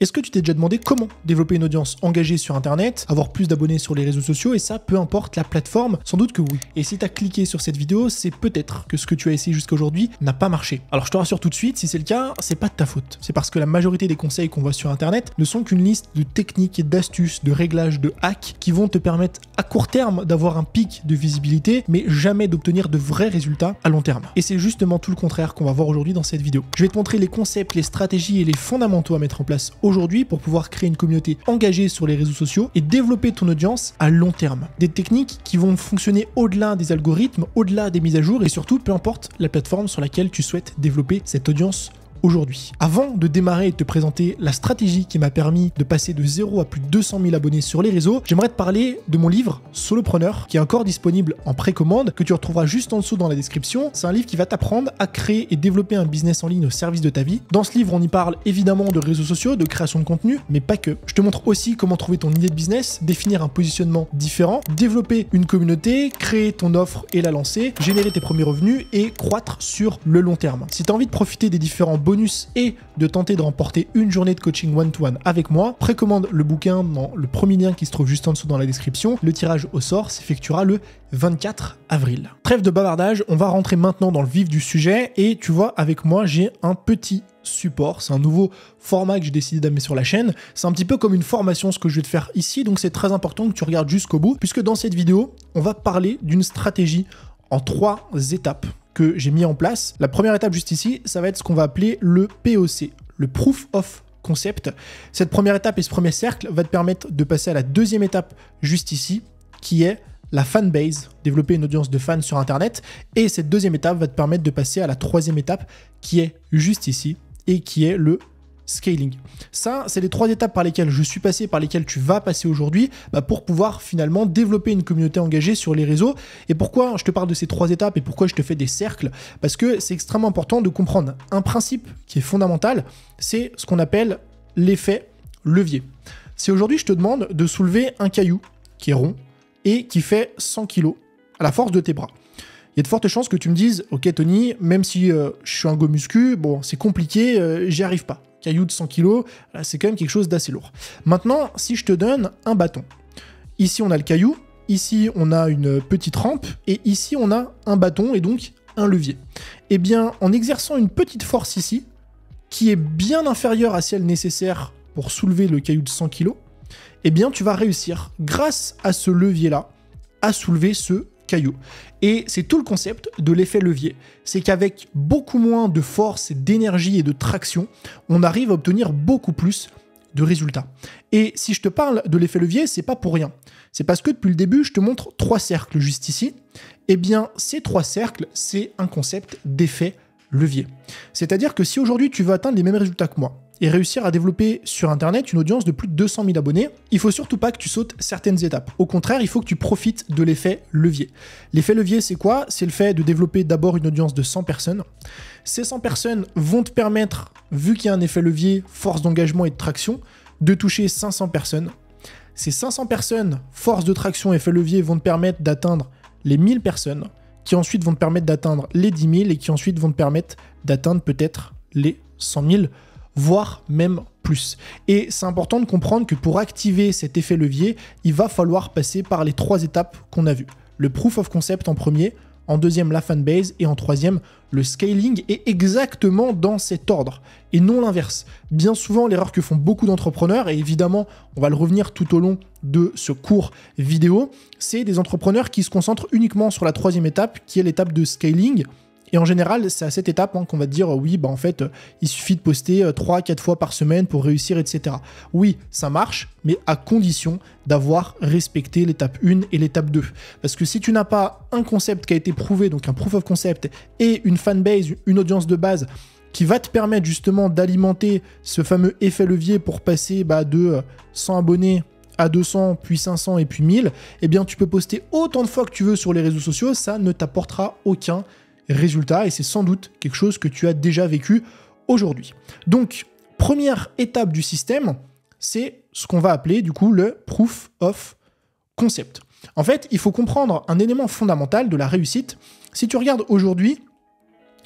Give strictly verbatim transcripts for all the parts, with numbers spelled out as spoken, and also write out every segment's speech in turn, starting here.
Est-ce que tu t'es déjà demandé comment développer une audience engagée sur Internet, avoir plus d'abonnés sur les réseaux sociaux, et ça, peu importe la plateforme? Sans doute que oui. Et si tu as cliqué sur cette vidéo, c'est peut-être que ce que tu as essayé jusqu'à aujourd'hui n'a pas marché. Alors je te rassure tout de suite, si c'est le cas, c'est pas de ta faute. C'est parce que la majorité des conseils qu'on voit sur Internet ne sont qu'une liste de techniques et d'astuces, de réglages, de hacks qui vont te permettre à court terme d'avoir un pic de visibilité, mais jamais d'obtenir de vrais résultats à long terme. Et c'est justement tout le contraire qu'on va voir aujourd'hui dans cette vidéo. Je vais te montrer les concepts, les stratégies et les fondamentaux à mettre en place aujourd'hui pour pouvoir créer une communauté engagée sur les réseaux sociaux et développer ton audience à long terme. Des techniques qui vont fonctionner au-delà des algorithmes, au-delà des mises à jour et surtout peu importe la plateforme sur laquelle tu souhaites développer cette audience aujourd'hui. Avant de démarrer et de te présenter la stratégie qui m'a permis de passer de zéro à plus de deux cent mille abonnés sur les réseaux, j'aimerais te parler de mon livre Solopreneur qui est encore disponible en précommande, que tu retrouveras juste en dessous dans la description. C'est un livre qui va t'apprendre à créer et développer un business en ligne au service de ta vie. Dans ce livre, on y parle évidemment de réseaux sociaux, de création de contenu, mais pas que. Je te montre aussi comment trouver ton idée de business, définir un positionnement différent, développer une communauté, créer ton offre et la lancer, générer tes premiers revenus et croître sur le long terme. Si tu as envie de profiter des différents bonus et de tenter de remporter une journée de coaching one-to-one avec moi, précommande le bouquin dans le premier lien qui se trouve juste en dessous dans la description. Le tirage au sort s'effectuera le vingt-quatre avril. Trêve de bavardage, on va rentrer maintenant dans le vif du sujet et tu vois, avec moi, j'ai un petit support. C'est un nouveau format que j'ai décidé d'amener sur la chaîne. C'est un petit peu comme une formation ce que je vais te faire ici, donc c'est très important que tu regardes jusqu'au bout puisque dans cette vidéo, on va parler d'une stratégie en trois étapes que j'ai mis en place. La première étape juste ici, ça va être ce qu'on va appeler le P O C, le Proof of Concept. Cette première étape et ce premier cercle va te permettre de passer à la deuxième étape juste ici, qui est la fanbase, développer une audience de fans sur Internet. Et cette deuxième étape va te permettre de passer à la troisième étape, qui est juste ici, et qui est le scaling. Ça, c'est les trois étapes par lesquelles je suis passé, par lesquelles tu vas passer aujourd'hui bah, pour pouvoir finalement développer une communauté engagée sur les réseaux. Et pourquoi je te parle de ces trois étapes et pourquoi je te fais des cercles? Parce que c'est extrêmement important de comprendre un principe qui est fondamental, c'est ce qu'on appelle l'effet levier. Si aujourd'hui je te demande de soulever un caillou qui est rond et qui fait cent kilos à la force de tes bras, il y a de fortes chances que tu me dises « Ok Tony, même si euh, je suis un go muscu, bon c'est compliqué, euh, j'y arrive pas. » Caillou de cent kilos, c'est quand même quelque chose d'assez lourd. Maintenant, si je te donne un bâton, ici on a le caillou, ici on a une petite rampe, et ici on a un bâton et donc un levier. Eh bien, en exerçant une petite force ici, qui est bien inférieure à celle nécessaire pour soulever le caillou de cent kilos, eh bien tu vas réussir, grâce à ce levier-là, à soulever ce caillou. Et c'est tout le concept de l'effet levier. C'est qu'avec beaucoup moins de force, d'énergie et de traction, on arrive à obtenir beaucoup plus de résultats. Et si je te parle de l'effet levier, c'est pas pour rien. C'est parce que depuis le début, je te montre trois cercles juste ici. Eh bien, ces trois cercles, c'est un concept d'effet levier. C'est-à-dire que si aujourd'hui tu veux atteindre les mêmes résultats que moi, et réussir à développer sur Internet une audience de plus de deux cent mille abonnés, il faut surtout pas que tu sautes certaines étapes. Au contraire, il faut que tu profites de l'effet levier. L'effet levier, c'est quoi? C'est le fait de développer d'abord une audience de cent personnes. Ces cent personnes vont te permettre, vu qu'il y a un effet levier, force d'engagement et de traction, de toucher cinq cents personnes. Ces cinq cents personnes, force de traction, effet levier, vont te permettre d'atteindre les mille personnes, qui ensuite vont te permettre d'atteindre les dix mille et qui ensuite vont te permettre d'atteindre peut-être les cent mille, voire même plus. Et c'est important de comprendre que pour activer cet effet levier, il va falloir passer par les trois étapes qu'on a vues. Le proof of concept en premier, en deuxième la fanbase et en troisième le scaling, est exactement dans cet ordre et non l'inverse. Bien souvent, l'erreur que font beaucoup d'entrepreneurs, et évidemment on va le revenir tout au long de ce cours vidéo, c'est des entrepreneurs qui se concentrent uniquement sur la troisième étape qui est l'étape de scaling. Et en général, c'est à cette étape hein, qu'on va te dire, oui, bah en fait, euh, il suffit de poster trois à quatre fois par semaine pour réussir, et cetera. Oui, ça marche, mais à condition d'avoir respecté l'étape un et l'étape deux. Parce que si tu n'as pas un concept qui a été prouvé, donc un proof of concept, et une fanbase, une audience de base, qui va te permettre justement d'alimenter ce fameux effet levier pour passer bah, de cent abonnés à deux cents, puis cinq cents et puis mille, eh bien tu peux poster autant de fois que tu veux sur les réseaux sociaux, ça ne t'apportera aucun résultat et c'est sans doute quelque chose que tu as déjà vécu aujourd'hui. Donc, première étape du système, c'est ce qu'on va appeler du coup le proof of concept. En fait, il faut comprendre un élément fondamental de la réussite. Si tu regardes aujourd'hui,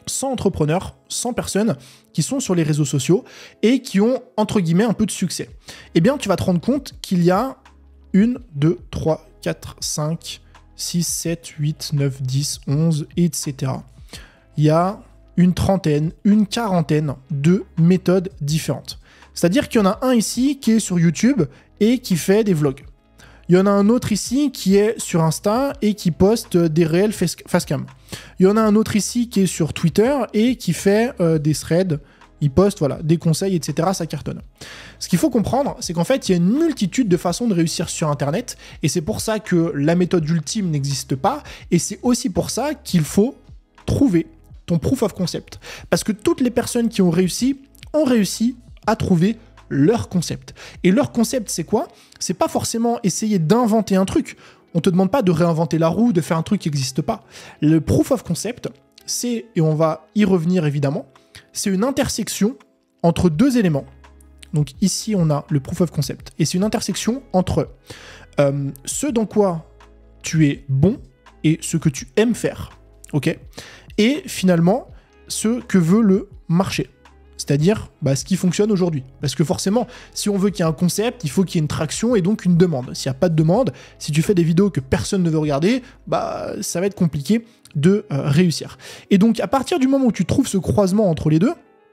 cent entrepreneurs, cent personnes qui sont sur les réseaux sociaux et qui ont, entre guillemets, un peu de succès. Eh bien, tu vas te rendre compte qu'il y a une, deux, trois, quatre, cinq, six, sept, huit, neuf, dix, onze, et cetera. Il y a une trentaine, une quarantaine de méthodes différentes. C'est-à-dire qu'il y en a un ici qui est sur YouTube et qui fait des vlogs. Il y en a un autre ici qui est sur Insta et qui poste des réels facecam. Il y en a un autre ici qui est sur Twitter et qui fait euh, des threads. Il poste voilà, des conseils, et cetera. Ça cartonne. Ce qu'il faut comprendre, c'est qu'en fait, il y a une multitude de façons de réussir sur Internet. Et c'est pour ça que la méthode ultime n'existe pas. Et c'est aussi pour ça qu'il faut trouver ton proof of concept. Parce que toutes les personnes qui ont réussi ont réussi à trouver leur concept. Et leur concept, c'est quoi? C'est pas forcément essayer d'inventer un truc. On te demande pas de réinventer la roue, de faire un truc qui n'existe pas. Le proof of concept, c'est, et on va y revenir évidemment, c'est une intersection entre deux éléments. Donc ici, on a le proof of concept. Et c'est une intersection entre euh, ce dans quoi tu es bon et ce que tu aimes faire. Ok? Et finalement, ce que veut le marché. C'est-à-dire bah, ce qui fonctionne aujourd'hui. Parce que forcément, si on veut qu'il y ait un concept, il faut qu'il y ait une traction et donc une demande. S'il n'y a pas de demande, si tu fais des vidéos que personne ne veut regarder, bah, ça va être compliqué de euh, réussir. Et donc, à partir du moment où tu trouves ce croisement entre les deux,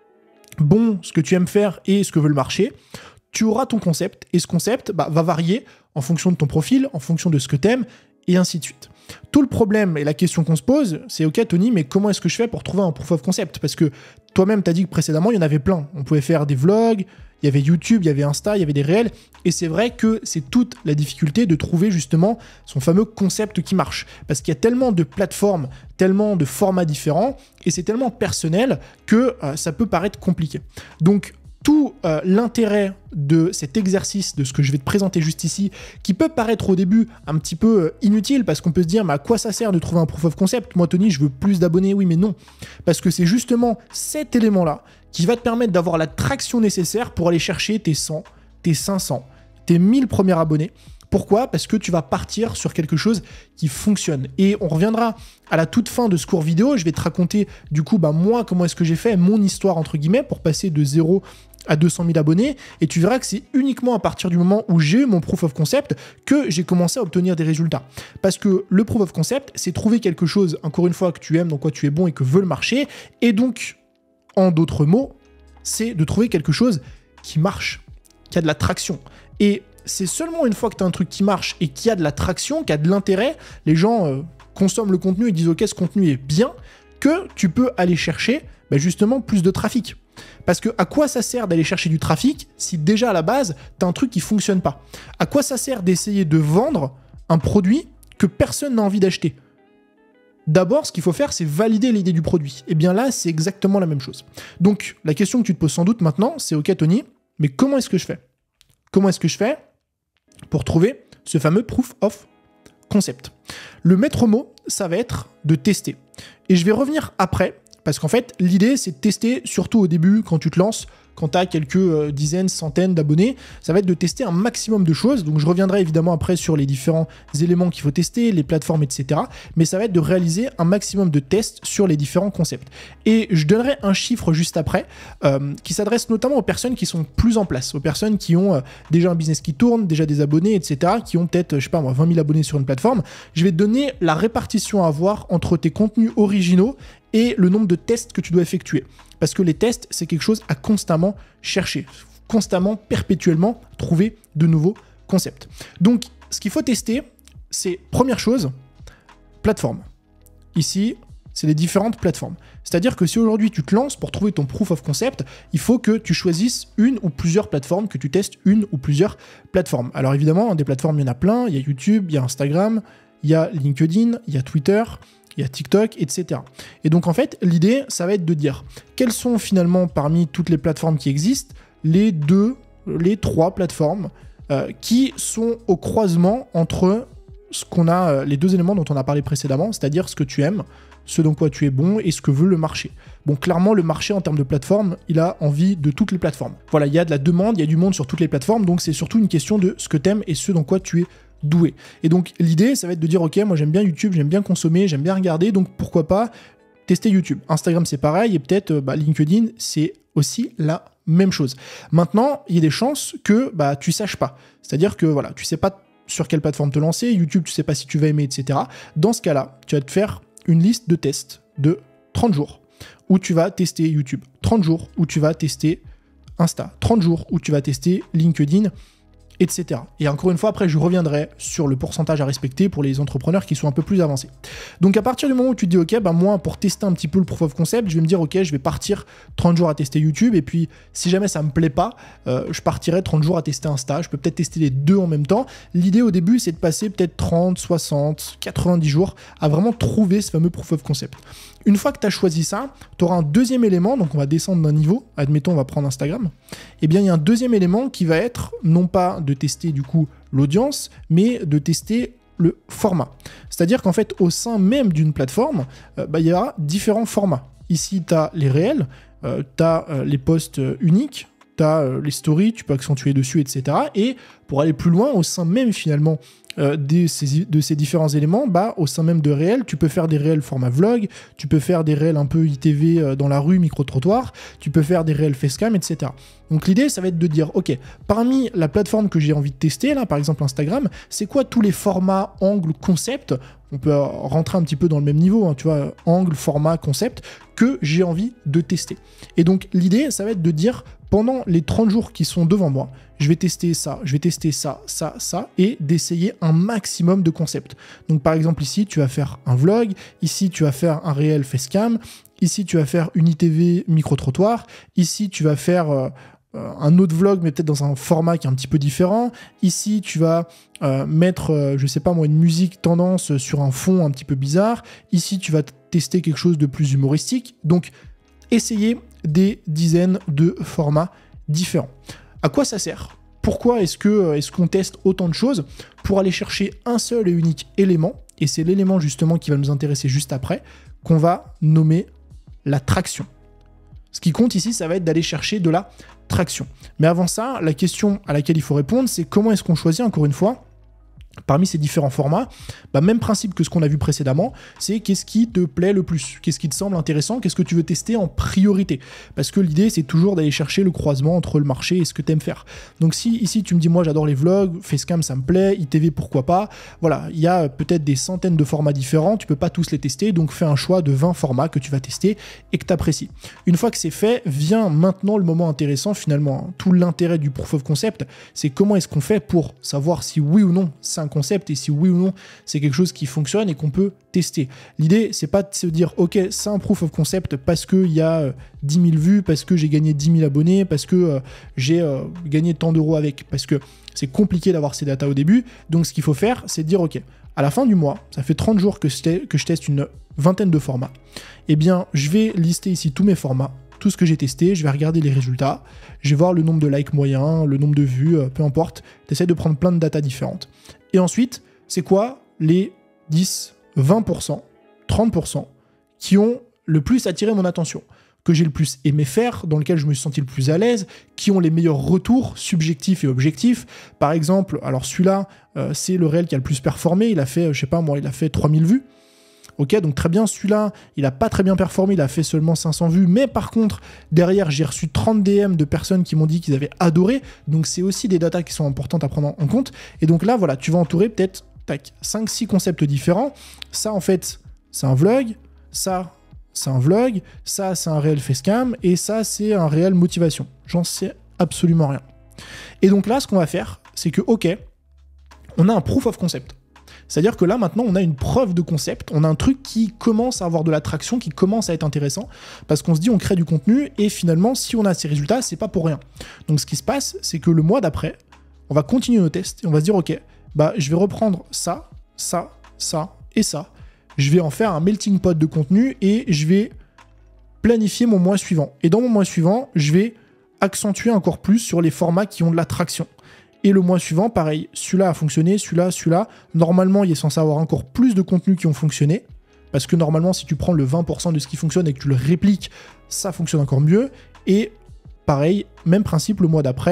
bon, ce que tu aimes faire et ce que veut le marché, tu auras ton concept. Et ce concept bah, va varier en fonction de ton profil, en fonction de ce que tu aimes, et ainsi de suite. Tout le problème et la question qu'on se pose, c'est « Ok, Tony, mais comment est-ce que je fais pour trouver un proof of concept ?» Parce que toi-même, tu as dit que précédemment, il y en avait plein. On pouvait faire des vlogs, il y avait YouTube, il y avait Insta, il y avait des réels. Et c'est vrai que c'est toute la difficulté de trouver justement son fameux concept qui marche. Parce qu'il y a tellement de plateformes, tellement de formats différents, et c'est tellement personnel que euh, ça peut paraître compliqué. Donc, tout euh, l'intérêt de cet exercice, de ce que je vais te présenter juste ici, qui peut paraître au début un petit peu euh, inutile, parce qu'on peut se dire, mais à quoi ça sert de trouver un proof of concept? Moi, Tony, je veux plus d'abonnés. Oui, mais non. Parce que c'est justement cet élément-là qui va te permettre d'avoir la traction nécessaire pour aller chercher tes cent, tes cinq cents, tes mille premiers abonnés. Pourquoi? Parce que tu vas partir sur quelque chose qui fonctionne. Et on reviendra à la toute fin de ce cours vidéo. Je vais te raconter, du coup, bah, moi, comment est-ce que j'ai fait, mon histoire, entre guillemets, pour passer de zéro à deux cent mille abonnés, et tu verras que c'est uniquement à partir du moment où j'ai eu mon proof of concept que j'ai commencé à obtenir des résultats. Parce que le proof of concept, c'est trouver quelque chose, encore une fois, que tu aimes, dans quoi tu es bon et que veut le marché, et donc, en d'autres mots, c'est de trouver quelque chose qui marche, qui a de la traction. Et c'est seulement une fois que tu as un truc qui marche et qui a de la traction, qui a de l'intérêt, les gens euh, consomment le contenu et disent « Ok, ce contenu est bien », que tu peux aller chercher bah, justement plus de trafic. Parce que à quoi ça sert d'aller chercher du trafic si déjà à la base, tu as un truc qui fonctionne pas? À quoi ça sert d'essayer de vendre un produit que personne n'a envie d'acheter? D'abord, ce qu'il faut faire, c'est valider l'idée du produit. Et bien là, c'est exactement la même chose. Donc, la question que tu te poses sans doute maintenant, c'est « Ok, Tony, mais comment est-ce que je fais? Comment est-ce que je fais pour trouver ce fameux proof of concept ?» Le maître mot, ça va être de tester. Et je vais revenir après, parce qu'en fait, l'idée, c'est de tester, surtout au début, quand tu te lances, quand tu as quelques euh, dizaines, centaines d'abonnés, ça va être de tester un maximum de choses. Donc, je reviendrai évidemment après sur les différents éléments qu'il faut tester, les plateformes, et cetera. Mais ça va être de réaliser un maximum de tests sur les différents concepts. Et je donnerai un chiffre juste après, euh, qui s'adresse notamment aux personnes qui sont plus en place, aux personnes qui ont euh, déjà un business qui tourne, déjà des abonnés, et cetera, qui ont peut-être, je sais pas moi, vingt mille abonnés sur une plateforme. Je vais te donner la répartition à avoir entre tes contenus originaux et le nombre de tests que tu dois effectuer. Parce que les tests, c'est quelque chose à constamment chercher, constamment, perpétuellement, trouver de nouveaux concepts. Donc, ce qu'il faut tester, c'est, première chose, plateforme. Ici, c'est les différentes plateformes. C'est-à-dire que si aujourd'hui tu te lances pour trouver ton proof of concept, il faut que tu choisisses une ou plusieurs plateformes, que tu testes une ou plusieurs plateformes. Alors évidemment, des plateformes, il y en a plein. Il y a YouTube, il y a Instagram, il y a LinkedIn, il y a Twitter, il y a TikTok, et cetera. Et donc en fait, l'idée, ça va être de dire quelles sont finalement parmi toutes les plateformes qui existent, les deux, les trois plateformes euh, qui sont au croisement entre ce qu'on a, euh, les deux éléments dont on a parlé précédemment, c'est-à-dire ce que tu aimes, ce dans quoi tu es bon et ce que veut le marché. Bon, clairement, le marché en termes de plateformes, il a envie de toutes les plateformes. Voilà, il y a de la demande, il y a du monde sur toutes les plateformes, donc c'est surtout une question de ce que tu aimes et ce dans quoi tu es doué. Et donc l'idée, ça va être de dire, ok, moi j'aime bien YouTube, j'aime bien consommer, j'aime bien regarder, donc pourquoi pas tester YouTube. Instagram, c'est pareil, et peut-être euh, bah, LinkedIn, c'est aussi la même chose. Maintenant, il y a des chances que bah, tu saches pas. C'est-à-dire que voilà, tu sais pas sur quelle plateforme te lancer, YouTube, tu sais pas si tu vas aimer, et cetera. Dans ce cas-là, tu vas te faire une liste de tests de trente jours où tu vas tester YouTube, trente jours où tu vas tester Insta, trente jours où tu vas tester LinkedIn, et cetera. Et encore une fois, après, je reviendrai sur le pourcentage à respecter pour les entrepreneurs qui sont un peu plus avancés. Donc, à partir du moment où tu te dis, OK, ben moi, pour tester un petit peu le proof of concept, je vais me dire, OK, je vais partir trente jours à tester YouTube, et puis, si jamais ça me plaît pas, euh, je partirai trente jours à tester Insta. Je peux peut-être tester les deux en même temps. L'idée, au début, c'est de passer peut-être trente, soixante, quatre-vingt-dix jours à vraiment trouver ce fameux proof of concept. Une fois que tu as choisi ça, tu auras un deuxième élément, donc on va descendre d'un niveau, admettons on va prendre Instagram, et bien il y a un deuxième élément qui va être non pas de tester du coup l'audience, mais de tester le format. C'est-à-dire qu'en fait au sein même d'une plateforme, euh, bah, il y aura différents formats. Ici tu as les réels, euh, tu as euh, les posts euh, uniques, tu as euh, les stories, tu peux accentuer dessus, et cetera. Et pour aller plus loin, au sein même finalement Euh, de, ces, de ces différents éléments, bah, au sein même de réels, tu peux faire des réels format vlog, tu peux faire des réels un peu I T V euh, dans la rue, micro-trottoir, tu peux faire des réels facecam, et cetera. Donc l'idée, ça va être de dire, ok, parmi la plateforme que j'ai envie de tester, là, par exemple Instagram, c'est quoi tous les formats, angles, concepts, on peut rentrer un petit peu dans le même niveau, hein, tu vois, angle, format, concept, que j'ai envie de tester. Et donc l'idée, ça va être de dire, pendant les trente jours qui sont devant moi, je vais tester ça, je vais tester ça, ça, ça, et d'essayer un maximum de concepts. Donc par exemple ici, tu vas faire un vlog, ici tu vas faire un réel facecam, ici tu vas faire une I T V micro-trottoir, ici tu vas faire euh, un autre vlog, mais peut-être dans un format qui est un petit peu différent, ici tu vas euh, mettre, euh, je sais pas moi, une musique tendance sur un fond un petit peu bizarre, ici tu vas tester quelque chose de plus humoristique, donc essayez des dizaines de formats différents. À quoi ça sert ? Pourquoi est-ce que est-ce qu'on teste autant de choses ? Pour aller chercher un seul et unique élément, et c'est l'élément justement qui va nous intéresser juste après, qu'on va nommer la traction. Ce qui compte ici, ça va être d'aller chercher de la traction. Mais avant ça, la question à laquelle il faut répondre, c'est comment est-ce qu'on choisit, encore une fois, parmi ces différents formats, bah même principe que ce qu'on a vu précédemment, c'est qu'est-ce qui te plaît le plus, qu'est-ce qui te semble intéressant, qu'est-ce que tu veux tester en priorité. Parce que l'idée, c'est toujours d'aller chercher le croisement entre le marché et ce que tu aimes faire. Donc si ici, tu me dis, moi, j'adore les vlogs, facecam, ça me plaît, I T V, pourquoi pas, voilà, il y a peut-être des centaines de formats différents, tu peux pas tous les tester, donc fais un choix de vingt formats que tu vas tester et que tu apprécies. Une fois que c'est fait, vient maintenant le moment intéressant, finalement. Tout l'intérêt du proof of concept, c'est comment est-ce qu'on fait pour savoir si oui ou non, ça un concept et si oui ou non c'est quelque chose qui fonctionne et qu'on peut tester. L'idée, c'est pas de se dire ok, c'est un proof of concept parce qu'il y a euh, dix mille vues, parce que j'ai gagné dix mille abonnés, parce que euh, j'ai euh, gagné tant d'euros avec, parce que c'est compliqué d'avoir ces datas au début. Donc ce qu'il faut faire, c'est de dire ok, à la fin du mois, ça fait trente jours que je, que je teste une vingtaine de formats, et bien je vais lister ici tous mes formats, tout ce que j'ai testé, je vais regarder les résultats, je vais voir le nombre de likes moyens, le nombre de vues, euh, peu importe, t'essaies de prendre plein de datas différentes. Et ensuite, c'est quoi les dix, vingt pour cent, trente pour cent qui ont le plus attiré mon attention, que j'ai le plus aimé faire, dans lequel je me suis senti le plus à l'aise, qui ont les meilleurs retours subjectifs et objectifs. Par exemple, alors celui-là, euh, c'est le réel qui a le plus performé, il a fait, je sais pas moi, il a fait trois mille vues. Ok, donc très bien, celui-là, il n'a pas très bien performé, il a fait seulement cinq cents vues, mais par contre, derrière, j'ai reçu trente D M de personnes qui m'ont dit qu'ils avaient adoré, donc c'est aussi des datas qui sont importantes à prendre en compte, et donc là, voilà, tu vas entourer peut-être, tac, cinq six concepts différents. Ça, en fait, c'est un vlog, ça, c'est un vlog, ça, c'est un réel facecam, et ça, c'est un réel motivation. J'en sais absolument rien. Et donc là, ce qu'on va faire, c'est que, ok, on a un proof of concept. C'est-à-dire que là, maintenant, on a une preuve de concept, on a un truc qui commence à avoir de l'attraction, qui commence à être intéressant, parce qu'on se dit, on crée du contenu, et finalement, si on a ces résultats, c'est pas pour rien. Donc, ce qui se passe, c'est que le mois d'après, on va continuer nos tests, et on va se dire, ok, bah, je vais reprendre ça, ça, ça, et ça, je vais en faire un melting pot de contenu, et je vais planifier mon mois suivant. Et dans mon mois suivant, je vais accentuer encore plus sur les formats qui ont de l'attraction. Et le mois suivant, pareil, celui-là a fonctionné, celui-là, celui-là. Normalement, il est censé avoir encore plus de contenus qui ont fonctionné. Parce que normalement, si tu prends le vingt pour cent de ce qui fonctionne et que tu le répliques, ça fonctionne encore mieux. Et pareil, même principe, le mois d'après,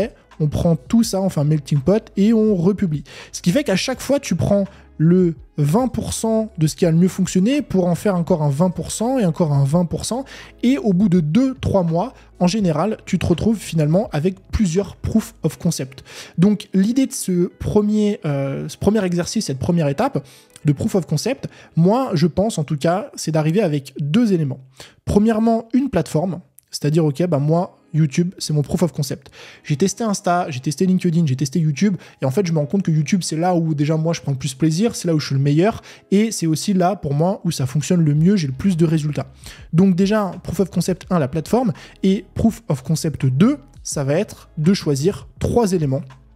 on prend tout ça, on fait un melting pot et on republie. Ce qui fait qu'à chaque fois, tu prends le vingt pour cent de ce qui a le mieux fonctionné pour en faire encore un vingt pour cent et encore un vingt pour cent. Et au bout de deux trois mois, en général, tu te retrouves finalement avec plusieurs proof of concept. Donc l'idée de ce premier, euh, ce premier exercice, cette première étape de proof of concept, moi je pense en tout cas, c'est d'arriver avec deux éléments. Premièrement, une plateforme, c'est-à-dire ok, bah moi, YouTube, c'est mon proof of concept. J'ai testé Insta, j'ai testé LinkedIn, j'ai testé YouTube, et en fait, je me rends compte que YouTube, c'est là où déjà moi, je prends le plus plaisir, c'est là où je suis le meilleur, et c'est aussi là, pour moi, où ça fonctionne le mieux, j'ai le plus de résultats. Donc déjà, proof of concept un, la plateforme, et proof of concept deux, ça va être de choisir trois éléments,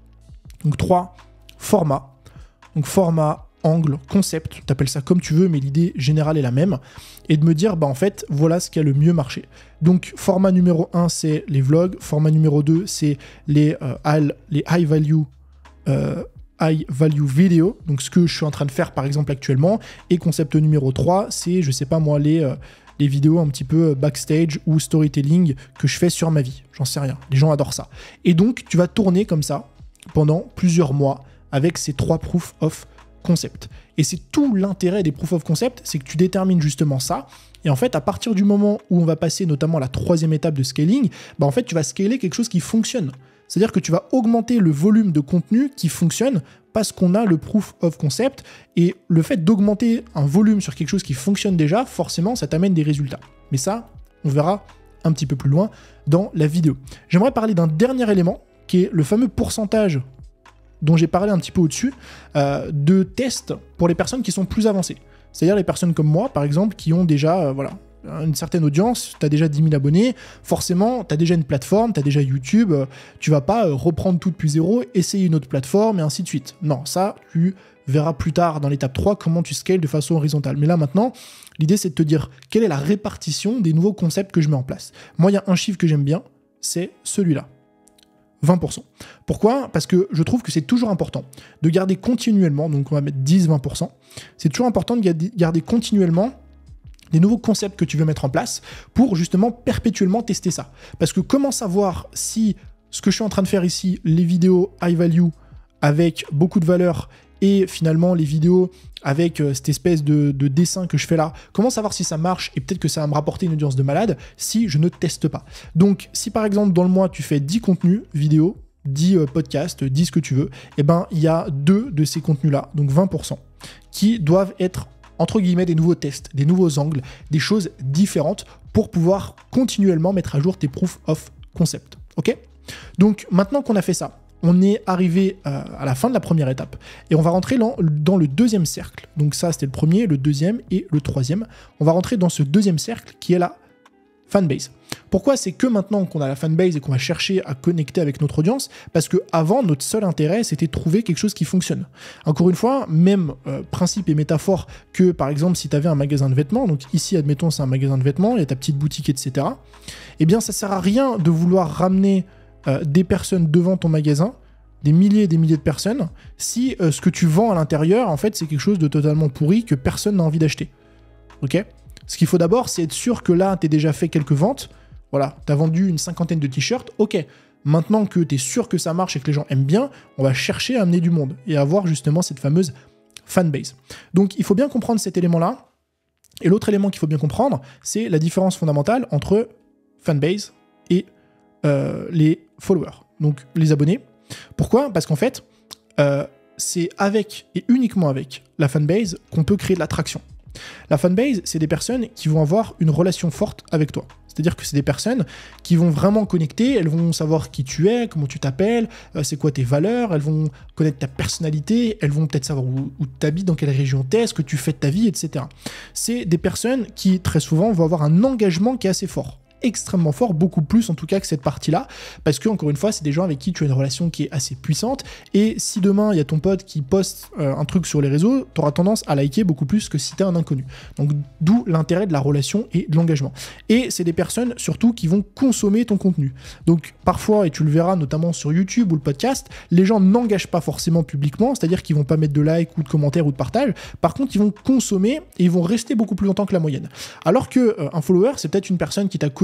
donc trois formats, donc format, angle, concept, tu appelles ça comme tu veux, mais l'idée générale est la même, et de me dire, bah en fait, voilà ce qui a le mieux marché. Donc, format numéro un, c'est les vlogs, format numéro deux, c'est les, euh, high, les high value euh, high value vidéo, donc ce que je suis en train de faire par exemple actuellement, et concept numéro trois, c'est, je sais pas moi, les... Euh, les vidéos un petit peu backstage ou storytelling que je fais sur ma vie, j'en sais rien, les gens adorent ça. Et donc, tu vas tourner comme ça pendant plusieurs mois avec ces trois proof of concept. Et c'est tout l'intérêt des proof of concept, c'est que tu détermines justement ça. Et en fait, à partir du moment où on va passer notamment à la troisième étape de scaling, bah en fait, tu vas scaler quelque chose qui fonctionne. C'est-à-dire que tu vas augmenter le volume de contenu qui fonctionne parce qu'on a le proof of concept. Et le fait d'augmenter un volume sur quelque chose qui fonctionne déjà, forcément, ça t'amène des résultats. Mais ça, on verra un petit peu plus loin dans la vidéo. J'aimerais parler d'un dernier élément qui est le fameux pourcentage dont j'ai parlé un petit peu au-dessus, euh, de tests pour les personnes qui sont plus avancées. C'est-à-dire les personnes comme moi, par exemple, qui ont déjà euh, voilà, une certaine audience, tu as déjà dix mille abonnés, forcément, tu as déjà une plateforme, tu as déjà YouTube, euh, tu vas pas euh, reprendre tout depuis zéro, essayer une autre plateforme, et ainsi de suite. Non, ça, tu verras plus tard dans l'étape trois comment tu scales de façon horizontale. Mais là, maintenant, l'idée, c'est de te dire quelle est la répartition des nouveaux concepts que je mets en place. Moi, il y a un chiffre que j'aime bien, c'est celui-là. vingt pour cent. Pourquoi ? Parce que je trouve que c'est toujours important de garder continuellement, donc on va mettre dix à vingt pour cent, c'est toujours important de garder continuellement des nouveaux concepts que tu veux mettre en place pour justement perpétuellement tester ça. Parce que comment savoir si ce que je suis en train de faire ici, les vidéos high value avec beaucoup de valeur et finalement les vidéos avec euh, cette espèce de, de dessin que je fais là, comment savoir si ça marche et peut-être que ça va me rapporter une audience de malade si je ne teste pas. Donc si par exemple dans le mois tu fais dix contenus vidéo, dix euh, podcasts, dix ce que tu veux, et ben il y a deux de ces contenus là, donc vingt pour cent, qui doivent être entre guillemets des nouveaux tests, des nouveaux angles, des choses différentes pour pouvoir continuellement mettre à jour tes proof of concept. Ok ? Donc maintenant qu'on a fait ça, on est arrivé euh, à la fin de la première étape et on va rentrer dans, dans le deuxième cercle. Donc ça, c'était le premier, le deuxième et le troisième. On va rentrer dans ce deuxième cercle qui est la fanbase. Pourquoi ? C'est que maintenant qu'on a la fanbase et qu'on va chercher à connecter avec notre audience, parce que avant notre seul intérêt, c'était de trouver quelque chose qui fonctionne. Encore une fois, même euh, principe et métaphore que, par exemple, si tu avais un magasin de vêtements, donc ici, admettons, c'est un magasin de vêtements, il y a ta petite boutique, et cetera, eh bien, ça sert à rien de vouloir ramener Euh, des personnes devant ton magasin, des milliers et des milliers de personnes, si euh, ce que tu vends à l'intérieur, en fait, c'est quelque chose de totalement pourri que personne n'a envie d'acheter. Ok ? Ce qu'il faut d'abord, c'est être sûr que là, tu as déjà fait quelques ventes. Voilà, tu as vendu une cinquantaine de t-shirts. Ok, maintenant que tu es sûr que ça marche et que les gens aiment bien, on va chercher à amener du monde et à avoir justement cette fameuse fanbase. Donc, il faut bien comprendre cet élément-là. Et l'autre élément qu'il faut bien comprendre, c'est la différence fondamentale entre fanbase et euh, les followers, donc les abonnés. Pourquoi ? Parce qu'en fait, euh, c'est avec et uniquement avec la fanbase qu'on peut créer de l'attraction. La fanbase, c'est des personnes qui vont avoir une relation forte avec toi. C'est-à-dire que c'est des personnes qui vont vraiment connecter, elles vont savoir qui tu es, comment tu t'appelles, euh, c'est quoi tes valeurs, elles vont connaître ta personnalité, elles vont peut-être savoir où, où tu habites, dans quelle région tu es, ce que tu fais de ta vie, et cetera. C'est des personnes qui, très souvent, vont avoir un engagement qui est assez fort. Extrêmement fort, beaucoup plus en tout cas que cette partie-là, parce que encore une fois, c'est des gens avec qui tu as une relation qui est assez puissante, et si demain il y a ton pote qui poste euh, un truc sur les réseaux, tu auras tendance à liker beaucoup plus que si tu es un inconnu. Donc d'où l'intérêt de la relation et de l'engagement. Et c'est des personnes surtout qui vont consommer ton contenu. Donc parfois, et tu le verras notamment sur YouTube ou le podcast, les gens n'engagent pas forcément publiquement, c'est-à-dire qu'ils vont pas mettre de like ou de commentaires ou de partage, par contre ils vont consommer et ils vont rester beaucoup plus longtemps que la moyenne. Alors que euh, un follower, c'est peut-être une personne qui t'a connu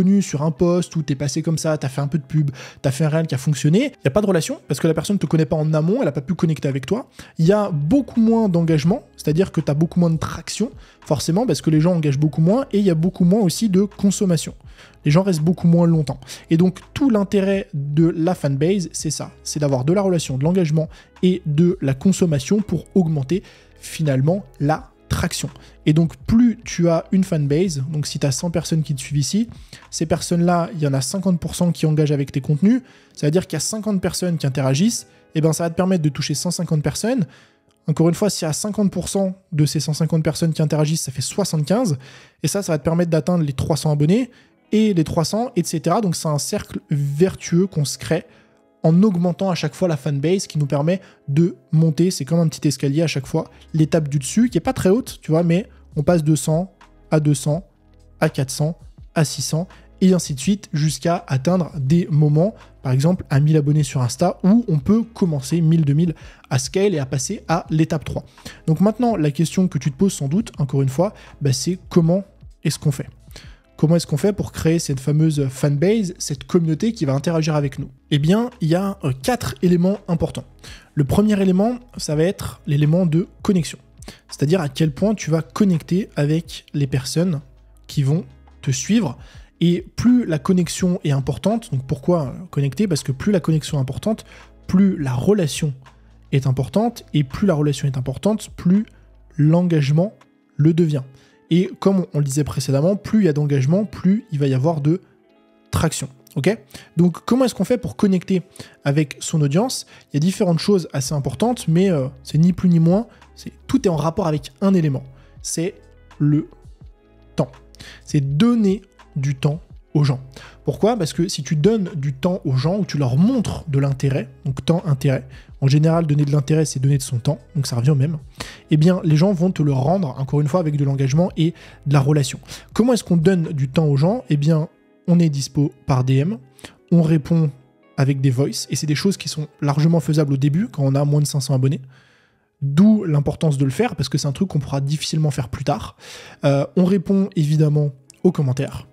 connu sur un post où t'es passé comme ça, t'as fait un peu de pub, t'as fait un réel qui a fonctionné, il n'y a pas de relation parce que la personne ne te connaît pas en amont, elle n'a pas pu connecter avec toi. Il y a beaucoup moins d'engagement, c'est-à-dire que tu as beaucoup moins de traction, forcément, parce que les gens engagent beaucoup moins, et il y a beaucoup moins aussi de consommation. Les gens restent beaucoup moins longtemps. Et donc, tout l'intérêt de la fanbase, c'est ça, c'est d'avoir de la relation, de l'engagement et de la consommation pour augmenter finalement la traction. Et donc, plus tu as une fanbase, donc si tu as cent personnes qui te suivent ici, ces personnes-là, il y en a cinquante pour cent qui engagent avec tes contenus, ça veut dire qu'il y a cinquante personnes qui interagissent, et bien ça va te permettre de toucher cent cinquante personnes. Encore une fois, si à cinquante pour cent de ces cent cinquante personnes qui interagissent, ça fait soixante-quinze, et ça, ça va te permettre d'atteindre les trois cents abonnés, et les trois cents, et cetera. Donc c'est un cercle vertueux qu'on se crée en augmentant à chaque fois la fanbase qui nous permet de monter, c'est comme un petit escalier à chaque fois, l'étape du dessus, qui est pas très haute, tu vois, mais on passe de cent à deux cents, à quatre cents, à six cents, et ainsi de suite, jusqu'à atteindre des moments, par exemple, à mille abonnés sur Insta, où on peut commencer mille, deux mille à scale et à passer à l'étape trois. Donc maintenant, la question que tu te poses sans doute, encore une fois, bah, c'est comment est-ce qu'on fait ? Comment est-ce qu'on fait pour créer cette fameuse fanbase, cette communauté qui va interagir avec nous ? Eh bien, il y a euh, quatre éléments importants. Le premier élément, ça va être l'élément de connexion. C'est-à-dire à quel point tu vas connecter avec les personnes qui vont te suivre. Et plus la connexion est importante, donc pourquoi connecter ? Parce que plus la connexion est importante, plus la relation est importante. Et plus la relation est importante, plus l'engagement le devient. Et comme on le disait précédemment, plus il y a d'engagement, plus il va y avoir de traction. Ok ? Donc comment est-ce qu'on fait pour connecter avec son audience ? Il y a différentes choses assez importantes, mais euh, c'est ni plus ni moins, c'est, tout est en rapport avec un élément, c'est le temps. C'est donner du temps aux gens. Pourquoi ? Parce que si tu donnes du temps aux gens, ou tu leur montres de l'intérêt, donc temps, intérêt, en général, donner de l'intérêt, c'est donner de son temps, donc ça revient au même, eh bien, les gens vont te le rendre, encore une fois, avec de l'engagement et de la relation. Comment est-ce qu'on donne du temps aux gens ? Eh bien, on est dispo par D M, on répond avec des voice, et c'est des choses qui sont largement faisables au début, quand on a moins de cinq cents abonnés, d'où l'importance de le faire, parce que c'est un truc qu'on pourra difficilement faire plus tard. Euh, on répond évidemment aux commentaires,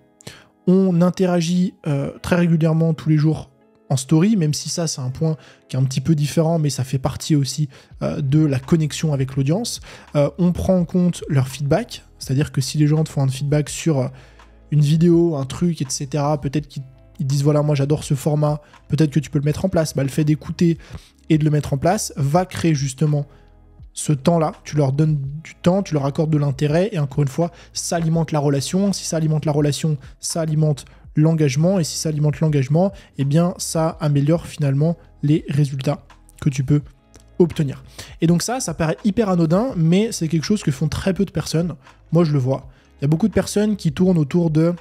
on interagit euh, très régulièrement tous les jours en story, même si ça c'est un point qui est un petit peu différent, mais ça fait partie aussi euh, de la connexion avec l'audience. Euh, on prend en compte leur feedback, c'est-à-dire que si les gens te font un feedback sur euh, une vidéo, un truc, et cetera, peut-être qu'ils ils disent voilà, moi j'adore ce format, peut-être que tu peux le mettre en place, bah, le fait d'écouter et de le mettre en place va créer justement ce temps-là, tu leur donnes du temps, tu leur accordes de l'intérêt, et encore une fois, ça alimente la relation. Si ça alimente la relation, ça alimente l'engagement, et si ça alimente l'engagement, eh bien ça améliore finalement les résultats que tu peux obtenir. Et donc ça, ça paraît hyper anodin, mais c'est quelque chose que font très peu de personnes. Moi, je le vois. Il y a beaucoup de personnes qui tournent autour de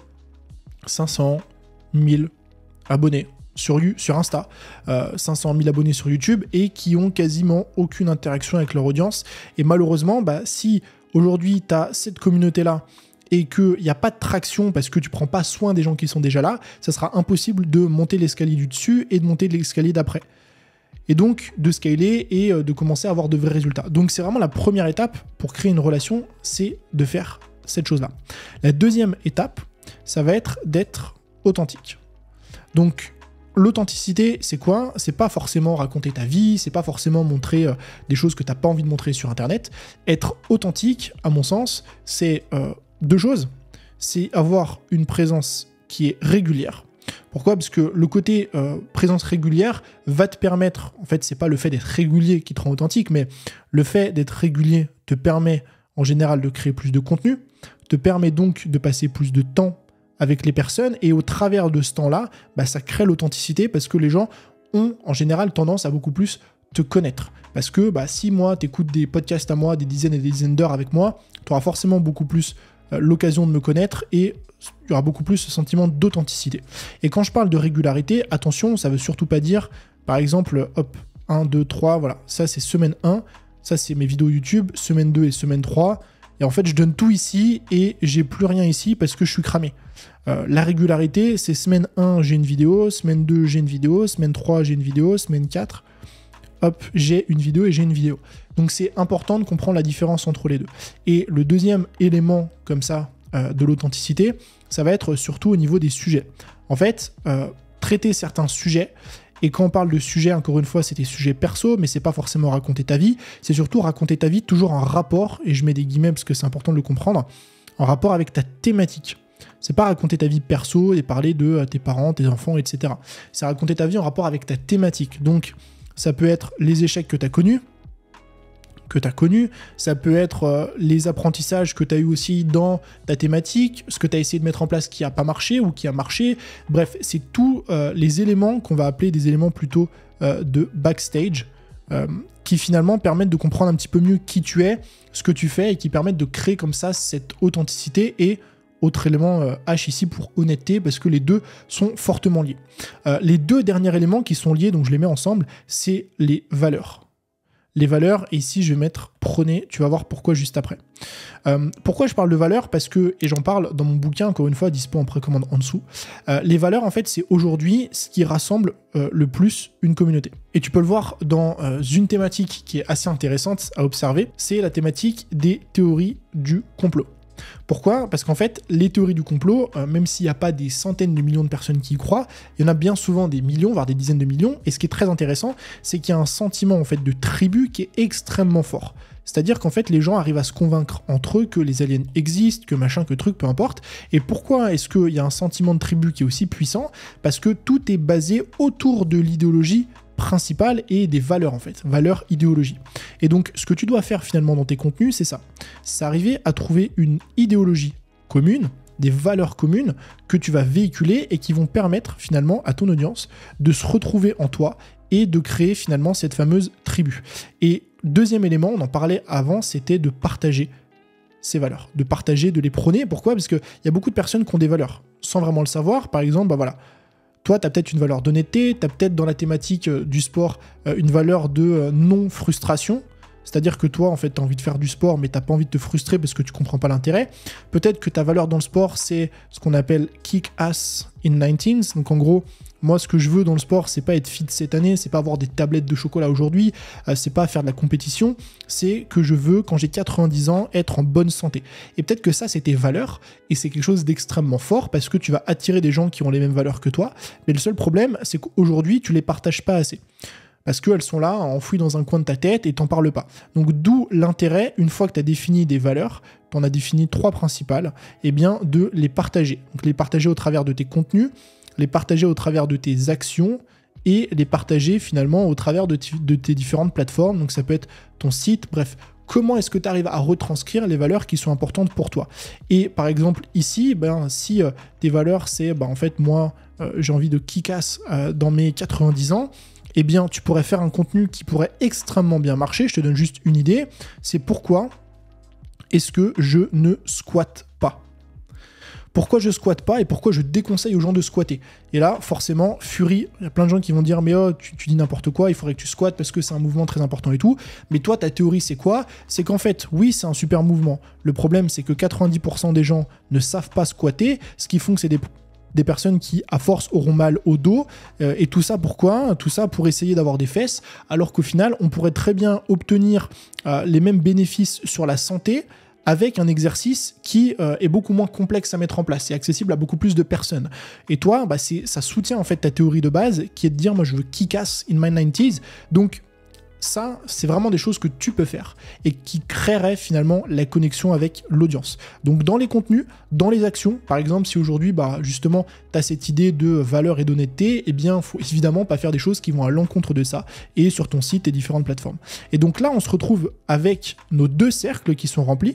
cinq cents, mille abonnés sur, sur Insta, euh, cinq cent mille abonnés sur YouTube, et qui ont quasiment aucune interaction avec leur audience. Et malheureusement, bah, si aujourd'hui tu as cette communauté-là et qu'il n'y a pas de traction parce que tu prends pas soin des gens qui sont déjà là, ça sera impossible de monter l'escalier du dessus et de monter l'escalier d'après. Et donc de scaler et de commencer à avoir de vrais résultats. Donc c'est vraiment la première étape pour créer une relation, c'est de faire cette chose-là. La deuxième étape, ça va être d'être authentique. Donc l'authenticité, c'est quoi ? C'est pas forcément raconter ta vie, c'est pas forcément montrer euh, des choses que t'as pas envie de montrer sur Internet. Être authentique, à mon sens, c'est euh, deux choses. C'est avoir une présence qui est régulière. Pourquoi ? Parce que le côté euh, présence régulière va te permettre, en fait, c'est pas le fait d'être régulier qui te rend authentique, mais le fait d'être régulier te permet en général de créer plus de contenu, te permet donc de passer plus de temps avec les personnes, et au travers de ce temps-là, bah, ça crée l'authenticité parce que les gens ont en général tendance à beaucoup plus te connaître. Parce que bah, si moi, t'écoutes des podcasts à moi, des dizaines et des dizaines d'heures avec moi, tu auras forcément beaucoup plus euh, l'occasion de me connaître, et il y aura beaucoup plus ce sentiment d'authenticité. Et quand je parle de régularité, attention, ça veut surtout pas dire, par exemple, hop, un, deux, trois, voilà, ça c'est semaine un, ça c'est mes vidéos YouTube, semaine deux et semaine trois, et en fait je donne tout ici et j'ai plus rien ici parce que je suis cramé. Euh, la régularité, c'est semaine un, j'ai une vidéo, semaine deux, j'ai une vidéo, semaine trois, j'ai une vidéo, semaine quatre, hop, j'ai une vidéo et j'ai une vidéo. Donc c'est important de comprendre la différence entre les deux. Et le deuxième élément comme ça euh, de l'authenticité, ça va être surtout au niveau des sujets. En fait, euh, traiter certains sujets, et quand on parle de sujets, encore une fois, c'est des sujets perso, mais c'est pas forcément raconter ta vie, c'est surtout raconter ta vie toujours en rapport, et je mets des guillemets parce que c'est important de le comprendre, en rapport avec ta thématique. C'est pas raconter ta vie perso et parler de euh, tes parents, tes enfants, et cetera. C'est raconter ta vie en rapport avec ta thématique. Donc, ça peut être les échecs que tu as connus, que tu as connu, ça peut être euh, les apprentissages que tu as eu aussi dans ta thématique, ce que tu as essayé de mettre en place qui n'a pas marché ou qui a marché. Bref, c'est tous euh, les éléments qu'on va appeler des éléments plutôt euh, de backstage, euh, qui finalement permettent de comprendre un petit peu mieux qui tu es, ce que tu fais, et qui permettent de créer comme ça cette authenticité. Et autre élément euh, H ici pour honnêteté, parce que les deux sont fortement liés. Euh, les deux derniers éléments qui sont liés, donc je les mets ensemble, c'est les valeurs. Les valeurs, et ici je vais mettre prenez, tu vas voir pourquoi juste après. Euh, pourquoi je parle de valeurs? Parce que, et j'en parle dans mon bouquin, encore une fois, dispo en précommande en dessous, euh, les valeurs en fait c'est aujourd'hui ce qui rassemble euh, le plus une communauté. Et tu peux le voir dans euh, une thématique qui est assez intéressante à observer, c'est la thématique des théories du complot. Pourquoi? Parce qu'en fait, les théories du complot, euh, même s'il n'y a pas des centaines de millions de personnes qui y croient, il y en a bien souvent des millions, voire des dizaines de millions, et ce qui est très intéressant, c'est qu'il y a un sentiment en fait de tribu qui est extrêmement fort. C'est-à-dire qu'en fait, les gens arrivent à se convaincre entre eux que les aliens existent, que machin, que truc, peu importe. Et pourquoi est-ce qu'il y a un sentiment de tribu qui est aussi puissant? Parce que tout est basé autour de l'idéologie principale et des valeurs en fait, valeurs, idéologie. Et donc ce que tu dois faire finalement dans tes contenus, c'est ça. C'est arriver à trouver une idéologie commune, des valeurs communes que tu vas véhiculer et qui vont permettre finalement à ton audience de se retrouver en toi et de créer finalement cette fameuse tribu. Et deuxième élément, on en parlait avant, c'était de partager ces valeurs, de partager, de les prôner. Pourquoi? Parce qu'il y a beaucoup de personnes qui ont des valeurs sans vraiment le savoir. Par exemple, bah voilà, toi, tu as peut-être une valeur d'honnêteté, tu as peut-être dans la thématique euh, du sport euh, une valeur de euh, non-frustration. C'est-à-dire que toi, en fait, tu as envie de faire du sport, mais tu n'as pas envie de te frustrer parce que tu comprends pas l'intérêt. Peut-être que ta valeur dans le sport, c'est ce qu'on appelle kick ass in nineteens. Donc en gros, moi, ce que je veux dans le sport, c'est pas être fit cette année, c'est pas avoir des tablettes de chocolat aujourd'hui, euh, c'est pas faire de la compétition, c'est que je veux, quand j'ai quatre-vingt-dix ans, être en bonne santé. Et peut-être que ça, c'est tes valeurs, et c'est quelque chose d'extrêmement fort, parce que tu vas attirer des gens qui ont les mêmes valeurs que toi, mais le seul problème, c'est qu'aujourd'hui, tu les partages pas assez. Parce qu'elles sont là, enfouies dans un coin de ta tête, et t'en parles pas. Donc d'où l'intérêt, une fois que tu as défini des valeurs, tu en as défini trois principales, eh bien de les partager. Donc les partager au travers de tes contenus, les partager au travers de tes actions et les partager finalement au travers de, de tes différentes plateformes. Donc ça peut être ton site, bref. Comment est-ce que tu arrives à retranscrire les valeurs qui sont importantes pour toi? Et par exemple ici, ben, si euh, tes valeurs c'est ben, en fait moi euh, j'ai envie de kick-ass euh, dans mes quatre-vingt-dix ans, eh bien tu pourrais faire un contenu qui pourrait extrêmement bien marcher. Je te donne juste une idée, c'est pourquoi est-ce que je ne squatte pas? Pourquoi je squatte pas et pourquoi je déconseille aux gens de squatter? Et là, forcément, furie, il y a plein de gens qui vont dire mais oh, tu, tu dis n'importe quoi, il faudrait que tu squattes parce que c'est un mouvement très important et tout. Mais toi, ta théorie, c'est quoi? C'est qu'en fait, oui, c'est un super mouvement. Le problème, c'est que quatre-vingt-dix pour cent des gens ne savent pas squatter, ce qui font que c'est des... des personnes qui, à force, auront mal au dos. Euh, et tout ça, pourquoi? Tout ça pour essayer d'avoir des fesses, alors qu'au final, on pourrait très bien obtenir euh, les mêmes bénéfices sur la santé avec un exercice qui euh, est beaucoup moins complexe à mettre en place et accessible à beaucoup plus de personnes. Et toi, bah, c'est, ça soutient en fait ta théorie de base, qui est de dire, moi, je veux kick-ass in my nineties. Donc, ça, c'est vraiment des choses que tu peux faire et qui créeraient finalement la connexion avec l'audience. Donc dans les contenus, dans les actions, par exemple, si aujourd'hui, bah, justement, tu as cette idée de valeur et d'honnêteté, eh bien, il faut évidemment pas faire des choses qui vont à l'encontre de ça et sur ton site et différentes plateformes. Et donc là, on se retrouve avec nos deux cercles qui sont remplis.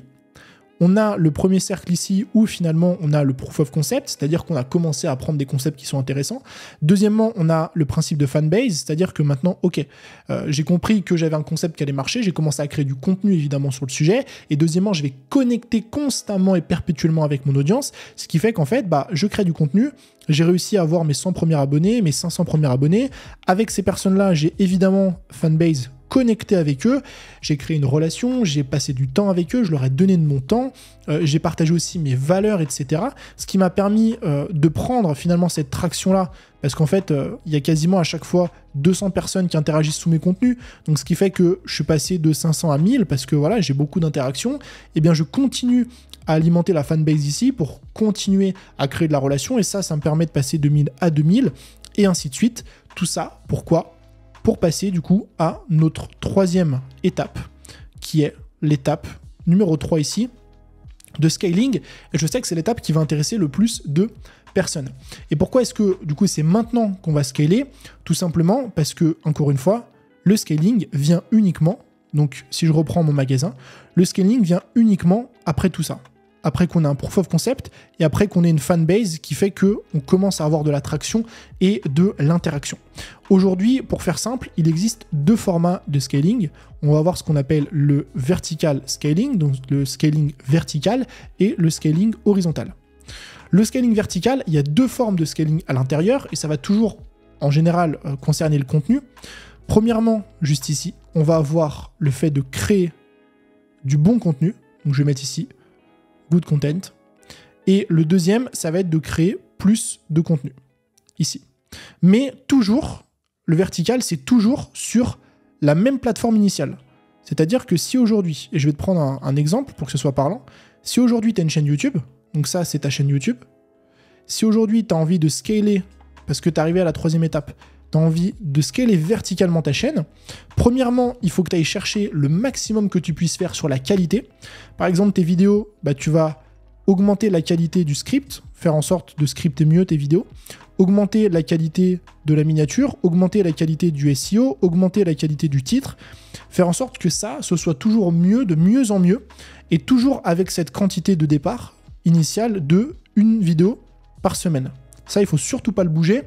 On a le premier cercle ici où finalement on a le proof of concept, c'est-à-dire qu'on a commencé à prendre des concepts qui sont intéressants. Deuxièmement, on a le principe de fanbase, c'est-à-dire que maintenant, ok, euh, j'ai compris que j'avais un concept qui allait marcher, j'ai commencé à créer du contenu évidemment sur le sujet. Et deuxièmement, je vais connecter constamment et perpétuellement avec mon audience, ce qui fait qu'en fait, bah, je crée du contenu. J'ai réussi à avoir mes cent premiers abonnés, mes cinq cents premiers abonnés. Avec ces personnes-là, j'ai évidemment fanbase connecté avec eux, j'ai créé une relation, j'ai passé du temps avec eux, je leur ai donné de mon temps, euh, j'ai partagé aussi mes valeurs, et cetera. Ce qui m'a permis euh, de prendre finalement cette traction-là, parce qu'en fait, euh, il y a quasiment à chaque fois deux cents personnes qui interagissent sous mes contenus, donc ce qui fait que je suis passé de cinq cents à mille, parce que voilà, j'ai beaucoup d'interactions, et bien je continue à alimenter la fanbase ici pour continuer à créer de la relation. Et ça, ça me permet de passer de mille à deux mille et ainsi de suite. Tout ça, pourquoi? Pour passer du coup à notre troisième étape qui est l'étape numéro trois ici de scaling. Et je sais que c'est l'étape qui va intéresser le plus de personnes. Et pourquoi est-ce que du coup c'est maintenant qu'on va scaler? Tout simplement parce que, encore une fois, le scaling vient uniquement, donc si je reprends mon magasin, le scaling vient uniquement après tout ça. Après qu'on ait un proof of concept et après qu'on ait une fanbase qui fait qu'on commence à avoir de l'attraction et de l'interaction. Aujourd'hui, pour faire simple, il existe deux formats de scaling. On va voir ce qu'on appelle le vertical scaling, donc le scaling vertical et le scaling horizontal. Le scaling vertical, il y a deux formes de scaling à l'intérieur et ça va toujours, en général, euh, concerner le contenu. Premièrement, juste ici, on va avoir le fait de créer du bon contenu. Donc je vais mettre ici good content. Et le deuxième, ça va être de créer plus de contenu, ici. Mais toujours, le vertical, c'est toujours sur la même plateforme initiale. C'est-à-dire que si aujourd'hui, et je vais te prendre un, un exemple pour que ce soit parlant, si aujourd'hui tu as une chaîne YouTube, donc ça c'est ta chaîne YouTube, si aujourd'hui tu as envie de scaler, parce que tu es arrivé à la troisième étape, tu as envie de scaler verticalement ta chaîne, premièrement, il faut que tu ailles chercher le maximum que tu puisses faire sur la qualité. Par exemple, tes vidéos, bah, tu vas augmenter la qualité du script, faire en sorte de scripter mieux tes vidéos, augmenter la qualité de la miniature, augmenter la qualité du S E O, augmenter la qualité du titre, faire en sorte que ça, ce soit toujours mieux, de mieux en mieux, et toujours avec cette quantité de départ initiale de une vidéo par semaine. Ça, il faut surtout pas le bouger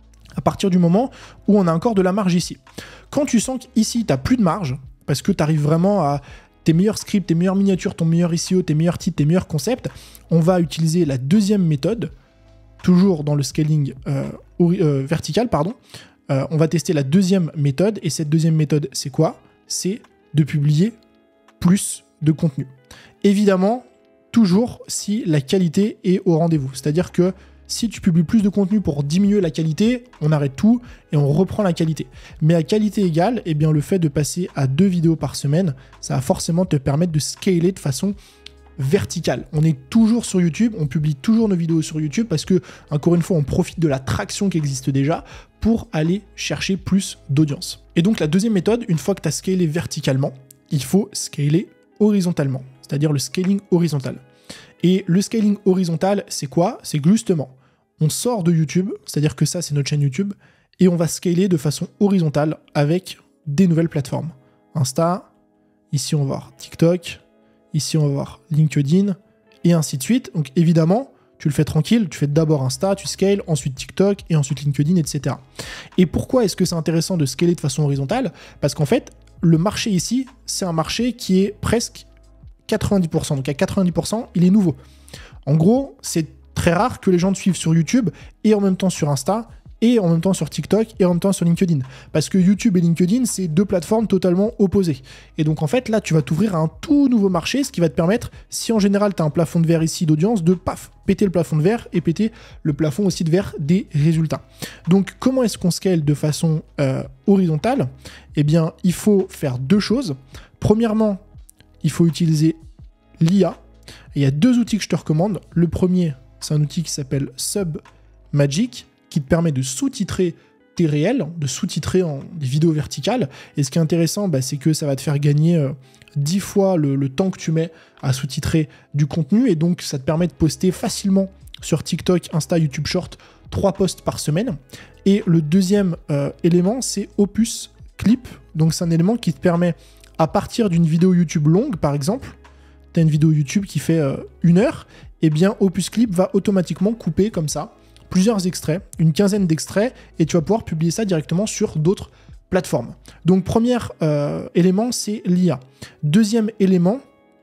à partir du moment où on a encore de la marge ici. Quand tu sens qu'ici, tu n'as plus de marge, parce que tu arrives vraiment à tes meilleurs scripts, tes meilleures miniatures, ton meilleur S E O, tes meilleurs titres, tes meilleurs concepts, on va utiliser la deuxième méthode, toujours dans le scaling euh, euh, vertical, pardon. Euh, on va tester la deuxième méthode, et cette deuxième méthode, c'est quoi? C'est de publier plus de contenu. Évidemment, toujours si la qualité est au rendez-vous. C'est-à-dire que si tu publies plus de contenu pour diminuer la qualité, on arrête tout et on reprend la qualité. Mais à qualité égale, eh bien, le fait de passer à deux vidéos par semaine, ça va forcément te permettre de scaler de façon verticale. On est toujours sur YouTube, on publie toujours nos vidéos sur YouTube parce que, encore une fois, on profite de la traction qui existe déjà pour aller chercher plus d'audience. Et donc la deuxième méthode, une fois que tu as scalé verticalement, il faut scaler horizontalement, c'est-à-dire le scaling horizontal. Et le scaling horizontal, c'est quoi? C'est que justement, on sort de YouTube, c'est-à-dire que ça, c'est notre chaîne YouTube, et on va scaler de façon horizontale avec des nouvelles plateformes. Insta, ici on va voir TikTok, ici on va voir LinkedIn, et ainsi de suite. Donc évidemment, tu le fais tranquille, tu fais d'abord Insta, tu scales, ensuite TikTok, et ensuite LinkedIn, et cetera. Et pourquoi est-ce que c'est intéressant de scaler de façon horizontale? Parce qu'en fait, le marché ici, c'est un marché qui est presque quatre-vingt-dix pour cent. Donc à quatre-vingt-dix pour cent, il est nouveau. En gros, c'est très rare que les gens te suivent sur YouTube et en même temps sur Insta et en même temps sur TikTok et en même temps sur LinkedIn. Parce que YouTube et LinkedIn, c'est deux plateformes totalement opposées. Et donc en fait, là, tu vas t'ouvrir à un tout nouveau marché, ce qui va te permettre, si en général, tu as un plafond de verre ici d'audience, de paf, péter le plafond de verre et péter le plafond aussi de verre des résultats. Donc comment est-ce qu'on scale de façon euh, horizontale? Eh bien, il faut faire deux choses. Premièrement, il faut utiliser l'I A. Il y a deux outils que je te recommande. Le premier, c'est un outil qui s'appelle Submagic, qui te permet de sous-titrer tes réels, de sous-titrer en des vidéos verticales. Et ce qui est intéressant, bah, c'est que ça va te faire gagner euh, dix fois le, le temps que tu mets à sous-titrer du contenu. Et donc, ça te permet de poster facilement sur TikTok, Insta, YouTube Short, trois posts par semaine. Et le deuxième euh, élément, c'est Opus Clip. Donc, c'est un élément qui te permet, à partir d'une vidéo YouTube longue, par exemple, tu as une vidéo YouTube qui fait euh, une heure, et bien Opus Clip va automatiquement couper comme ça plusieurs extraits, une quinzaine d'extraits, et tu vas pouvoir publier ça directement sur d'autres plateformes. Donc premier euh, élément, c'est l'I A. Deuxième élément,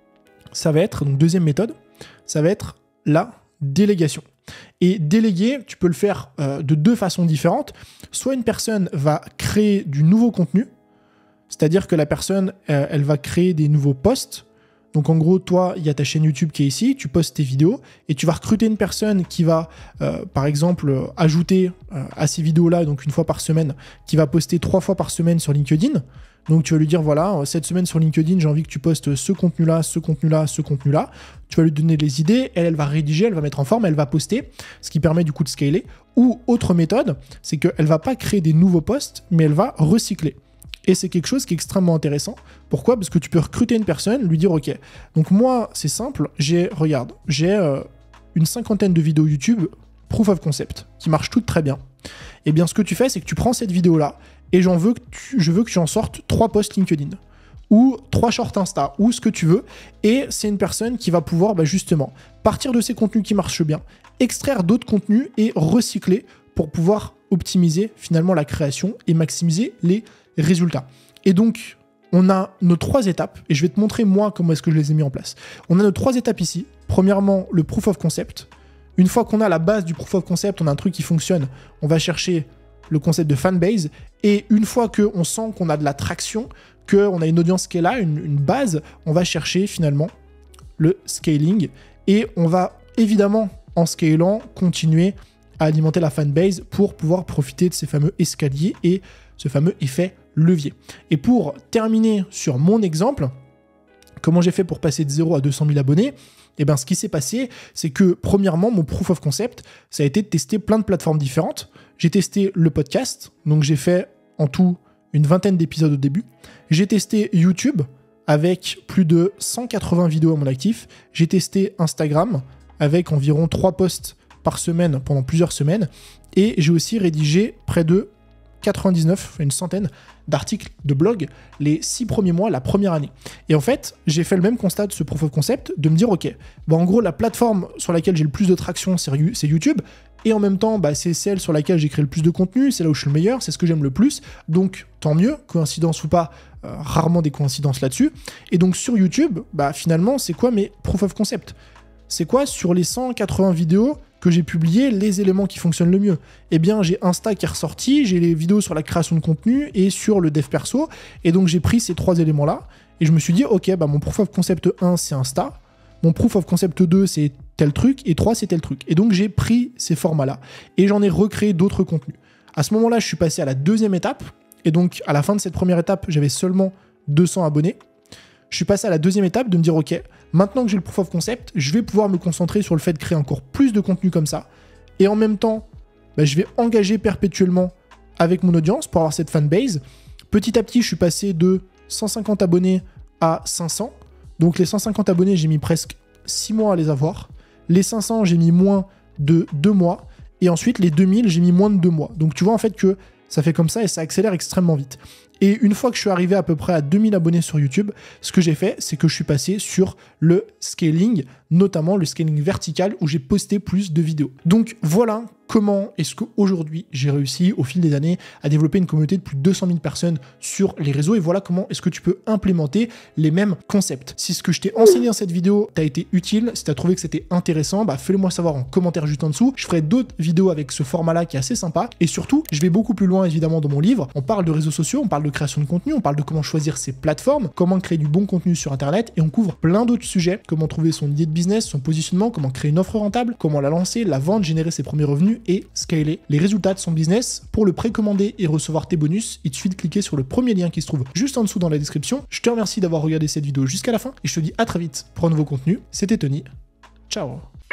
ça va être, donc deuxième méthode, ça va être la délégation. Et déléguer, tu peux le faire euh, de deux façons différentes. Soit une personne va créer du nouveau contenu, c'est-à-dire que la personne, euh, elle va créer des nouveaux posts. Donc en gros, toi, il y a ta chaîne YouTube qui est ici, tu postes tes vidéos et tu vas recruter une personne qui va, euh, par exemple, euh, ajouter euh, à ces vidéos-là, donc une fois par semaine, qui va poster trois fois par semaine sur LinkedIn. Donc tu vas lui dire, voilà, cette semaine sur LinkedIn, j'ai envie que tu postes ce contenu-là, ce contenu-là, ce contenu-là. Tu vas lui donner les idées, elle, elle va rédiger, elle va mettre en forme, elle va poster, ce qui permet du coup de scaler. Ou autre méthode, c'est qu'elle ne va pas créer des nouveaux posts, mais elle va recycler. Et c'est quelque chose qui est extrêmement intéressant. Pourquoi ? Parce que tu peux recruter une personne, lui dire, ok, donc moi, c'est simple, j'ai, regarde, j'ai euh, une cinquantaine de vidéos YouTube, proof of concept, qui marchent toutes très bien. Et bien, ce que tu fais, c'est que tu prends cette vidéo-là, et j'en veux que tu, je veux que tu en sortes trois posts LinkedIn, ou trois shorts Insta, ou ce que tu veux, et c'est une personne qui va pouvoir bah, justement partir de ces contenus qui marchent bien, extraire d'autres contenus et recycler pour pouvoir optimiser finalement la création et maximiser les résultats. Et donc, on a nos trois étapes, et je vais te montrer moi comment est-ce que je les ai mis en place. On a nos trois étapes ici. Premièrement, le proof of concept. Une fois qu'on a la base du proof of concept, on a un truc qui fonctionne, on va chercher le concept de fanbase, et une fois qu'on sent qu'on a de la traction, qu'on a une audience qui est là, une, une base, on va chercher finalement le scaling, et on va évidemment, en scalant, continuer à alimenter la fanbase pour pouvoir profiter de ces fameux escaliers et ce fameux effet levier. Et pour terminer sur mon exemple, comment j'ai fait pour passer de zéro à deux cent mille abonnés ? Eh bien, ce qui s'est passé, c'est que premièrement, mon proof of concept, ça a été de tester plein de plateformes différentes. J'ai testé le podcast, donc j'ai fait en tout une vingtaine d'épisodes au début. J'ai testé YouTube avec plus de cent quatre-vingts vidéos à mon actif. J'ai testé Instagram avec environ trois posts par semaine pendant plusieurs semaines. Et j'ai aussi rédigé près de quatre-vingt-dix-neuf, une centaine d'articles de blog les six premiers mois, la première année. Et en fait, j'ai fait le même constat de ce proof of concept, de me dire, ok, bah en gros, la plateforme sur laquelle j'ai le plus de traction, c'est YouTube, et en même temps, bah, c'est celle sur laquelle j'ai créé le plus de contenu, c'est là où je suis le meilleur, c'est ce que j'aime le plus, donc tant mieux, coïncidence ou pas, euh, rarement des coïncidences là-dessus. Et donc sur YouTube, bah finalement, c'est quoi mes proof of concept ? C'est quoi sur les cent quatre-vingts vidéos que j'ai publiées, les éléments qui fonctionnent le mieux ? Eh bien, j'ai Insta qui est ressorti, j'ai les vidéos sur la création de contenu et sur le dev perso. Et donc, j'ai pris ces trois éléments-là et je me suis dit, ok, bah, mon proof of concept un, c'est Insta. Mon proof of concept deux, c'est tel truc. Et trois, c'est tel truc. Et donc, j'ai pris ces formats-là et j'en ai recréé d'autres contenus. À ce moment-là, je suis passé à la deuxième étape. Et donc, à la fin de cette première étape, j'avais seulement deux cents abonnés. Je suis passé à la deuxième étape de me dire, ok, maintenant que j'ai le proof of concept, je vais pouvoir me concentrer sur le fait de créer encore plus de contenu comme ça. Et en même temps, bah, je vais engager perpétuellement avec mon audience pour avoir cette fanbase. Petit à petit, je suis passé de cent cinquante abonnés à cinq cents. Donc les cent cinquante abonnés, j'ai mis presque six mois à les avoir. Les cinq cents, j'ai mis moins de deux mois. Et ensuite, les deux mille, j'ai mis moins de deux mois. Donc tu vois en fait que ça fait comme ça et ça accélère extrêmement vite. Et une fois que je suis arrivé à peu près à deux mille abonnés sur YouTube, ce que j'ai fait, c'est que je suis passé sur le scaling, notamment le scaling vertical où j'ai posté plus de vidéos. Donc voilà comment est-ce qu'aujourd'hui j'ai réussi au fil des années à développer une communauté de plus de deux cent mille personnes sur les réseaux, et voilà comment est-ce que tu peux implémenter les mêmes concepts. Si ce que je t'ai enseigné dans cette vidéo t'a été utile, si tu as trouvé que c'était intéressant, bah fais-le moi savoir en commentaire juste en dessous. Je ferai d'autres vidéos avec ce format-là qui est assez sympa, et surtout, je vais beaucoup plus loin évidemment dans mon livre. On parle de réseaux sociaux, on parle de création de contenu, on parle de comment choisir ses plateformes, comment créer du bon contenu sur Internet, et on couvre plein d'autres sujets, comment trouver son idée de business, son positionnement, comment créer une offre rentable, comment la lancer, la vendre, générer ses premiers revenus et scaler les résultats de son business. Pour le précommander et recevoir tes bonus, il te suffit de cliquer sur le premier lien qui se trouve juste en dessous dans la description. Je te remercie d'avoir regardé cette vidéo jusqu'à la fin et je te dis à très vite pour un nouveau contenu. C'était Tony. Ciao.